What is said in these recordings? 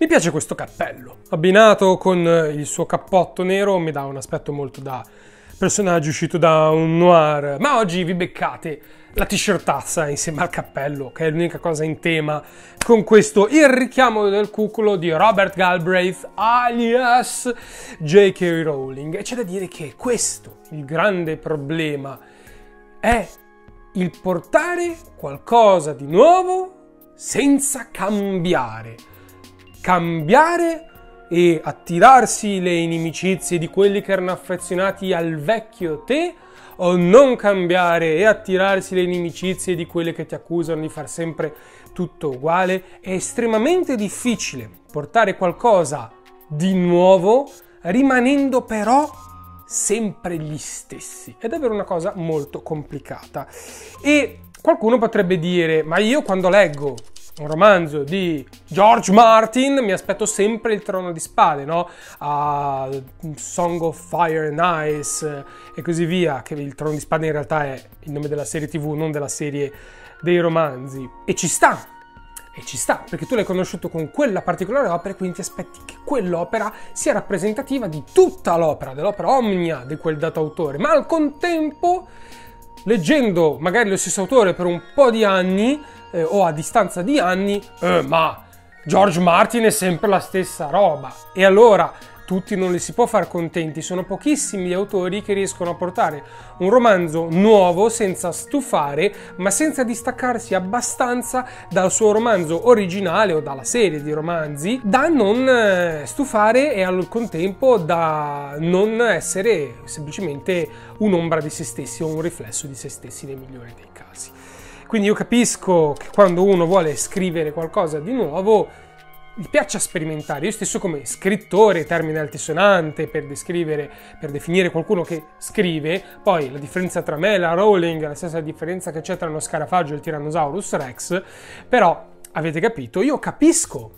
Mi piace questo cappello, abbinato con il suo cappotto nero mi dà un aspetto molto da personaggio uscito da un noir, ma oggi vi beccate la t-shirtazza insieme al cappello, che è l'unica cosa in tema con questo Il richiamo del cuculo di Robert Galbraith alias J.K. Rowling. E c'è da dire che questo, il grande problema, è il portare qualcosa di nuovo senza cambiare. Cambiare e attirarsi le inimicizie di quelli che erano affezionati al vecchio te, o non cambiare e attirarsi le inimicizie di quelli che ti accusano di far sempre tutto uguale. È estremamente difficile portare qualcosa di nuovo rimanendo però sempre gli stessi. È davvero una cosa molto complicata. E qualcuno potrebbe dire: ma io quando leggo un romanzo di George Martin mi aspetto sempre il Trono di Spade, no? Song of Fire and Ice e così via, che il Trono di Spade in realtà è il nome della serie TV, non della serie dei romanzi. E ci sta, perché tu l'hai conosciuto con quella particolare opera e quindi ti aspetti che quell'opera sia rappresentativa di tutta l'opera, dell'opera omnia di quel dato autore, ma al contempo, leggendo magari lo stesso autore per un po' di anni, o a distanza di anni, ma George Martin è sempre la stessa roba. E allora tutti non li si può far contenti, sono pochissimi gli autori che riescono a portare un romanzo nuovo senza stufare, ma senza distaccarsi abbastanza dal suo romanzo originale o dalla serie di romanzi da non stufare e al contempo da non essere semplicemente un'ombra di se stessi o un riflesso di se stessi nei migliori dei casi. Quindi io capisco che quando uno vuole scrivere qualcosa di nuovo gli piaccia sperimentare. Io stesso come scrittore, termine altisonante per definire qualcuno che scrive. Poi la differenza tra me e la Rowling è la stessa differenza che c'è tra uno scarafaggio e il Tyrannosaurus Rex, però avete capito, io capisco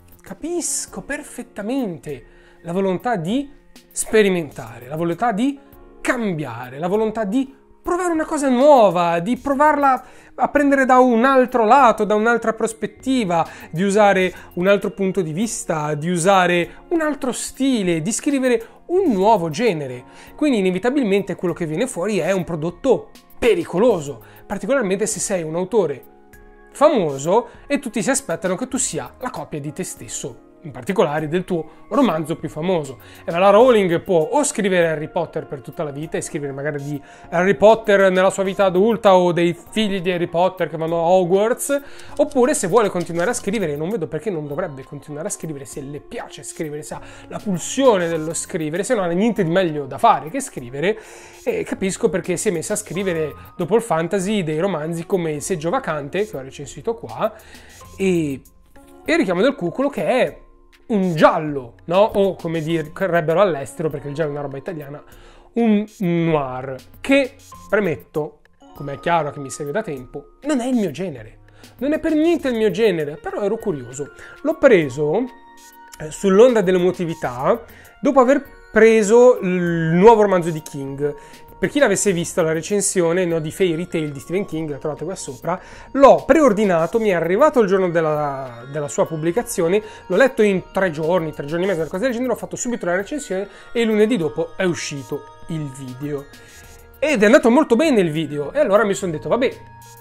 perfettamente la volontà di sperimentare, la volontà di cambiare, la volontà di provare una cosa nuova, di provarla a prendere da un altro lato, da un'altra prospettiva, di usare un altro punto di vista, di usare un altro stile, di scrivere un nuovo genere. Quindi inevitabilmente quello che viene fuori è un prodotto pericoloso, particolarmente se sei un autore famoso e tutti si aspettano che tu sia la copia di te stesso, in particolare del tuo romanzo più famoso. E la Rowling può o scrivere Harry Potter per tutta la vita e scrivere magari di Harry Potter nella sua vita adulta o dei figli di Harry Potter che vanno a Hogwarts, oppure se vuole continuare a scrivere, non vedo perché non dovrebbe continuare a scrivere, se le piace scrivere, se ha la pulsione dello scrivere, se non ha niente di meglio da fare che scrivere. E capisco perché si è messa a scrivere dopo il fantasy dei romanzi come Il seggio vacante, che ho recensito qua, e Il richiamo del cuculo, che è un giallo, no? O come direbbero all'estero, perché il giallo è una roba italiana, un noir, che, premetto, come è chiaro a chi mi segue da tempo, non è il mio genere. Non è per niente il mio genere, però ero curioso. L'ho preso sull'onda dell'emotività, dopo aver preso il nuovo romanzo di King. Per chi l'avesse visto la recensione, no, di Fairy Tail di Stephen King, la trovate qua sopra, l'ho preordinato, mi è arrivato il giorno della sua pubblicazione, l'ho letto in 3 giorni e mezzo, qualcosa del genere, ho fatto subito la recensione e lunedì dopo è uscito il video. Ed è andato molto bene il video, e allora mi sono detto, vabbè,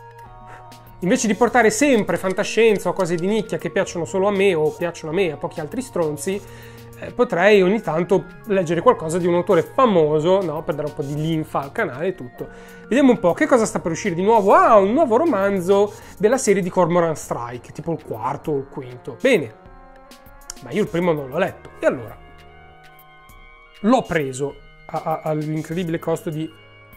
invece di portare sempre fantascienza o cose di nicchia che piacciono solo a me o piacciono a me e a pochi altri stronzi, potrei ogni tanto leggere qualcosa di un autore famoso, no? Per dare un po' di linfa al canale e tutto. Vediamo un po' che cosa sta per uscire di nuovo. Un nuovo romanzo della serie di Cormoran Strike, tipo il 4 o il 5. Bene, ma io il primo non l'ho letto. E allora l'ho preso all'incredibile costo di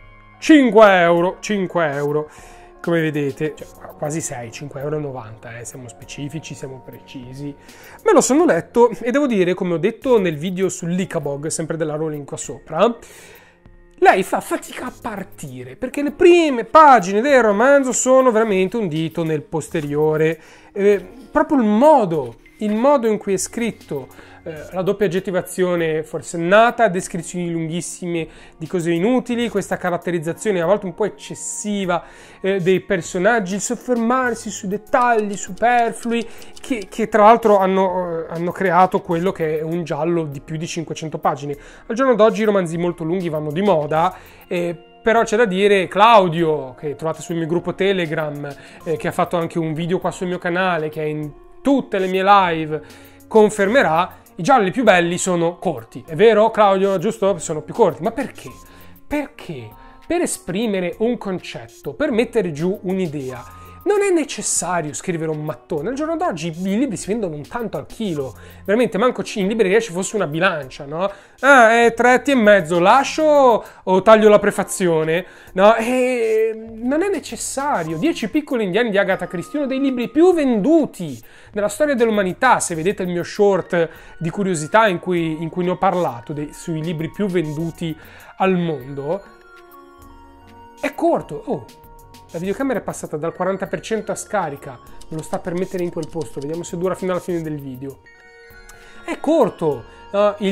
5 euro. Come vedete, cioè, quasi 6, 5,90 €, siamo specifici, siamo precisi. Me lo sono letto e devo dire, come ho detto nel video sull'Icabog, sempre della Rowling qua sopra, lei fa fatica a partire, perché le prime pagine del romanzo sono veramente un dito nel posteriore. Proprio il modo in cui è scritto, la doppia aggettivazione forsennata, descrizioni lunghissime di cose inutili, questa caratterizzazione a volte un po' eccessiva dei personaggi, il soffermarsi su dettagli superflui che tra l'altro hanno creato quello che è un giallo di più di 500 pagine. Al giorno d'oggi i romanzi molto lunghi vanno di moda, però c'è da dire, Claudio, che trovate sul mio gruppo Telegram, che ha fatto anche un video qua sul mio canale, che è in tutte le mie live, confermerà, i gialli più belli sono corti. È vero, Claudio, giusto? Sono più corti. Ma perché? Perché per esprimere un concetto, per mettere giù un'idea, non è necessario scrivere un mattone. Al giorno d'oggi i libri si vendono un tanto al chilo. Veramente, manco in libreria ci fosse una bilancia, no? È 3,5, lascio o taglio la prefazione? No, non è necessario. 10 piccoli indiani di Agatha Christie, uno dei libri più venduti nella storia dell'umanità. Se vedete il mio short di curiosità in cui ne ho parlato, sui libri più venduti al mondo, è corto. Oh, la videocamera è passata dal 40% a scarica, me lo sta per mettere in quel posto, vediamo se dura fino alla fine del video. È corto, i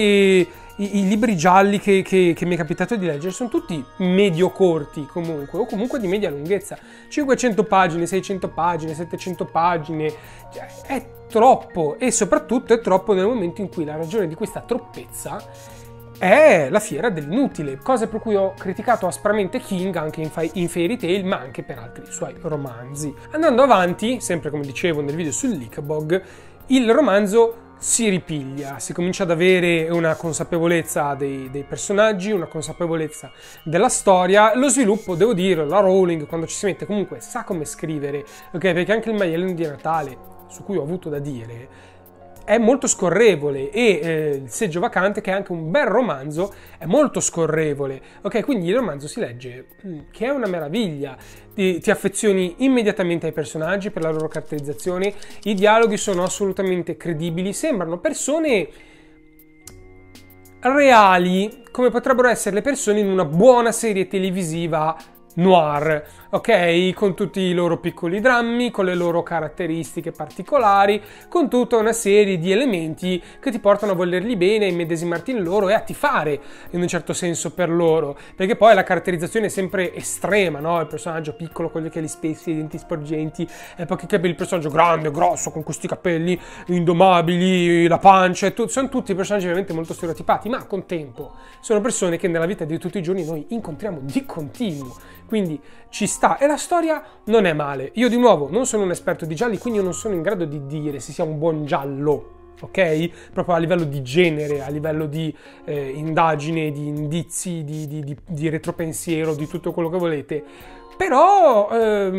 libri gialli che mi è capitato di leggere sono tutti medio corti comunque, o comunque di media lunghezza, 500 pagine, 600 pagine, 700 pagine, cioè, è troppo, e soprattutto è troppo nel momento in cui la ragione di questa troppezza è la fiera dell'inutile, cosa per cui ho criticato aspramente King anche in Fairy Tail, ma anche per altri suoi romanzi. Andando avanti, sempre come dicevo nel video sull'Icabog, il romanzo si ripiglia, si comincia ad avere una consapevolezza dei personaggi, una consapevolezza della storia. Lo sviluppo, devo dire, la Rowling, quando ci si mette, comunque sa come scrivere, ok? Perché anche il maialino di Natale, su cui ho avuto da dire, è molto scorrevole, e Il seggio vacante, che è anche un bel romanzo, è molto scorrevole, ok? Quindi il romanzo si legge, che è una meraviglia, ti affezioni immediatamente ai personaggi per la loro caratterizzazione, i dialoghi sono assolutamente credibili, sembrano persone reali, come potrebbero essere le persone in una buona serie televisiva noir, ok? Con tutti i loro piccoli drammi, con le loro caratteristiche particolari, con tutta una serie di elementi che ti portano a volerli bene, a immedesimarti in loro e a tifare in un certo senso per loro, perché poi la caratterizzazione è sempre estrema, no? Il personaggio piccolo con gli occhiali spessi, i denti sporgenti, e poi che capelli, il personaggio grande, grosso, con questi capelli indomabili, la pancia, sono tutti personaggi veramente molto stereotipati, ma a contempo sono persone che nella vita di tutti i giorni noi incontriamo di continuo, quindi ci sta, e la storia non è male. Io di nuovo non sono un esperto di gialli, quindi io non sono in grado di dire se sia un buon giallo, ok? Proprio a livello di genere, a livello di indagine, di indizi, di retropensiero, di tutto quello che volete. Però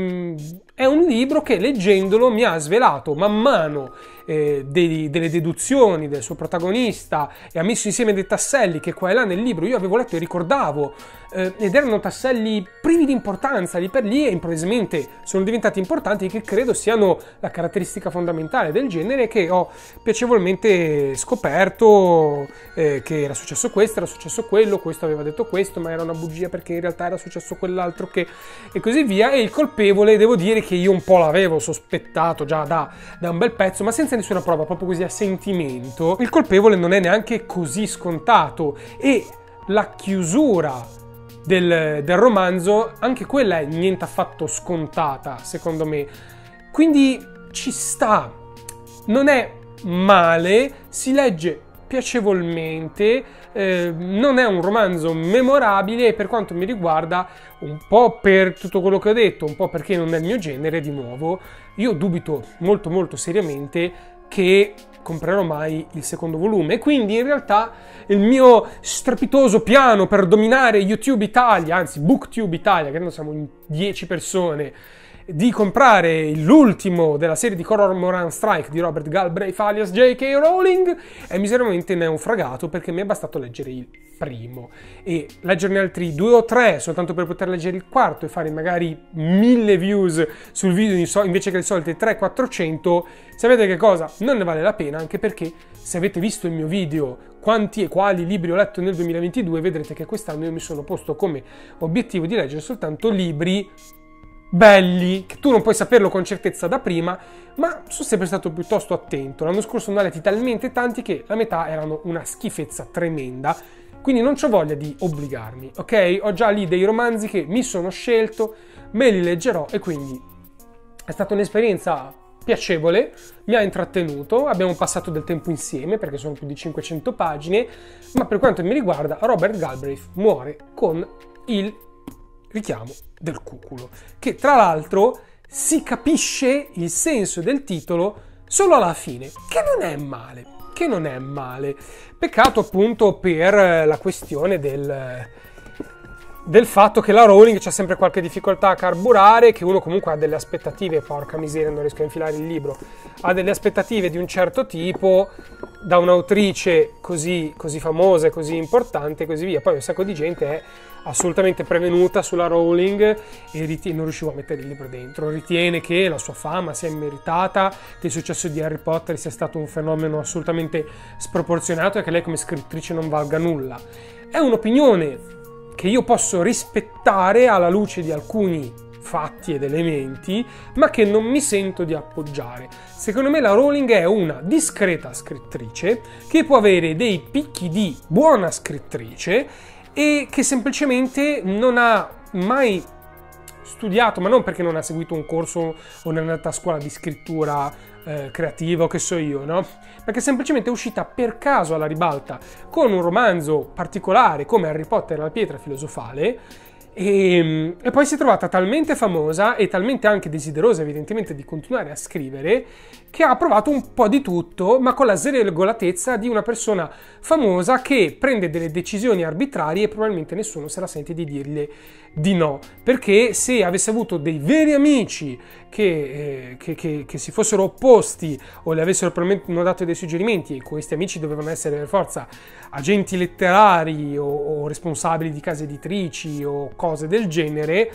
è un libro che leggendolo mi ha svelato man mano delle deduzioni del suo protagonista, e ha messo insieme dei tasselli che qua e là nel libro io avevo letto e ricordavo, ed erano tasselli privi di importanza lì per lì, e improvvisamente sono diventati importanti, che credo siano la caratteristica fondamentale del genere, che ho piacevolmente scoperto, che era successo questo, era successo quello, questo aveva detto questo, ma era una bugia perché in realtà era successo quell'altro, che, e così via. E il colpevole, devo dire che io un po' l'avevo sospettato già da un bel pezzo, ma senza nessuna prova, proprio così a sentimento. Il colpevole non è neanche così scontato, e la chiusura del romanzo, anche quella è niente affatto scontata, secondo me. Quindi ci sta, non è male, si legge piacevolmente, non è un romanzo memorabile, e per quanto mi riguarda, un po' per tutto quello che ho detto, un po' perché non è il mio genere, di nuovo, io dubito molto molto seriamente che comprerò mai il secondo volume. E quindi in realtà il mio strepitoso piano per dominare YouTube Italia, anzi BookTube Italia, che noi siamo in 10 persone, di comprare l'ultimo della serie di Cormoran Strike di Robert Galbraith alias J.K. Rowling, è miseramente naufragato, perché mi è bastato leggere il primo, e leggerne altri 2 o 3 soltanto per poter leggere il quarto e fare magari 1000 views sul video invece che le solite 300-400. Sapete che cosa? Non ne vale la pena, anche perché se avete visto il mio video quanti e quali libri ho letto nel 2022, vedrete che quest'anno io mi sono posto come obiettivo di leggere soltanto libri belli, che tu non puoi saperlo con certezza da prima, ma sono sempre stato piuttosto attento. L'anno scorso ne ho letti talmente tanti che la metà erano una schifezza tremenda, quindi non c'ho voglia di obbligarmi, ok? Ho già lì dei romanzi che mi sono scelto, me li leggerò e quindi è stata un'esperienza piacevole, mi ha intrattenuto, abbiamo passato del tempo insieme perché sono più di 500 pagine, ma per quanto mi riguarda Robert Galbraith muore con il richiamo del cuculo, che tra l'altro si capisce il senso del titolo solo alla fine, che non è male, peccato appunto per la questione del fatto che la Rowling c'ha sempre qualche difficoltà a carburare, che uno comunque ha delle aspettative, porca miseria non riesco a infilare il libro, ha delle aspettative di un certo tipo da un'autrice così famosa e così importante e così via. Poi un sacco di gente è assolutamente prevenuta sulla Rowling e non riuscivo a mettere il libro dentro, ritiene che la sua fama sia immeritata, che il successo di Harry Potter sia stato un fenomeno assolutamente sproporzionato e che lei come scrittrice non valga nulla. È un'opinione che io posso rispettare alla luce di alcuni fatti ed elementi, ma che non mi sento di appoggiare. Secondo me la Rowling è una discreta scrittrice che può avere dei picchi di buona scrittrice e che semplicemente non ha mai studiato, ma non perché non ha seguito un corso o non è andata a scuola di scrittura creativa o che so io, no? Perché semplicemente è uscita per caso alla ribalta con un romanzo particolare come Harry Potter e la pietra filosofale e poi si è trovata talmente famosa e talmente anche desiderosa evidentemente di continuare a scrivere che ha provato un po' di tutto, ma con la sregolatezza di una persona famosa che prende delle decisioni arbitrarie e probabilmente nessuno se la sente di dirle di no, perché se avesse avuto dei veri amici che si fossero opposti o le avessero probabilmente dato dei suggerimenti, e questi amici dovevano essere per forza agenti letterari o responsabili di case editrici o cose del genere,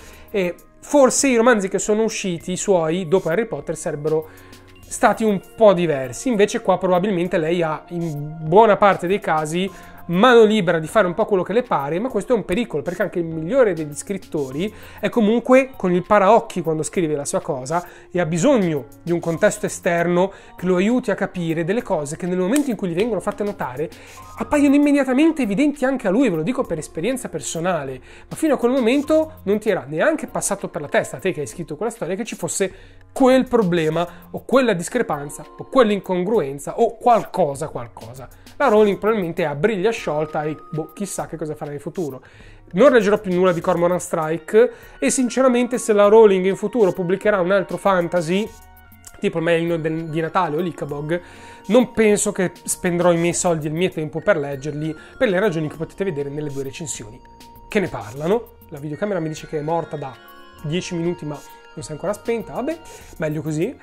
forse i romanzi che sono usciti, i suoi, dopo Harry Potter, sarebbero stati un po' diversi. Invece qua probabilmente lei ha in buona parte dei casi mano libera di fare un po' quello che le pare, ma questo è un pericolo perché anche il migliore degli scrittori è comunque con il paraocchi quando scrive la sua cosa e ha bisogno di un contesto esterno che lo aiuti a capire delle cose che nel momento in cui gli vengono fatte notare appaiono immediatamente evidenti anche a lui, ve lo dico per esperienza personale, ma fino a quel momento non ti era neanche passato per la testa, a te che hai scritto quella storia, che ci fosse quel problema o quella discrepanza o quell'incongruenza o qualcosa. La Rowling probabilmente è a briglia sciolta e chissà che cosa farà in futuro. Non leggerò più nulla di Cormoran Strike e sinceramente se la Rowling in futuro pubblicherà un altro fantasy tipo il Maglino di Natale o l'Icabog, non penso che spenderò i miei soldi e il mio tempo per leggerli, per le ragioni che potete vedere nelle 2 recensioni che ne parlano. La videocamera mi dice che è morta da 10 minuti ma non si è ancora spenta, vabbè, meglio così.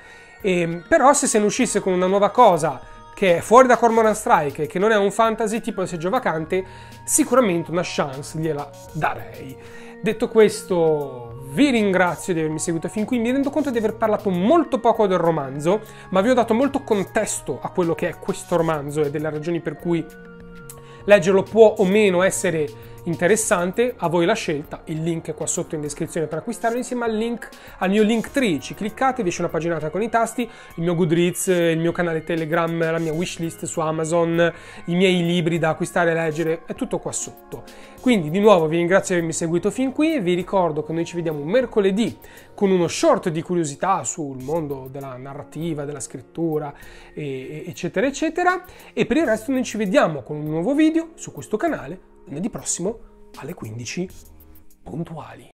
Però se ne uscisse con una nuova cosa che è fuori da Cormoran Strike e che non è un fantasy tipo Il Seggio Vacante, sicuramente una chance gliela darei. Detto questo, vi ringrazio di avermi seguito fin qui. Mi rendo conto di aver parlato molto poco del romanzo, ma vi ho dato molto contesto a quello che è questo romanzo e delle ragioni per cui leggerlo può o meno essere interessante. A voi la scelta, il link è qua sotto in descrizione per acquistarlo insieme al mio Linktree. Ci cliccate, vi esce una paginata con i tasti, il mio Goodreads, il mio canale Telegram, la mia wishlist su Amazon, i miei libri da acquistare e leggere, è tutto qua sotto. Quindi di nuovo vi ringrazio di avermi seguito fin qui e vi ricordo che noi ci vediamo mercoledì con uno short di curiosità sul mondo della narrativa, della scrittura, eccetera eccetera, e per il resto noi ci vediamo con un nuovo video su questo canale lunedì prossimo alle 15 puntuali.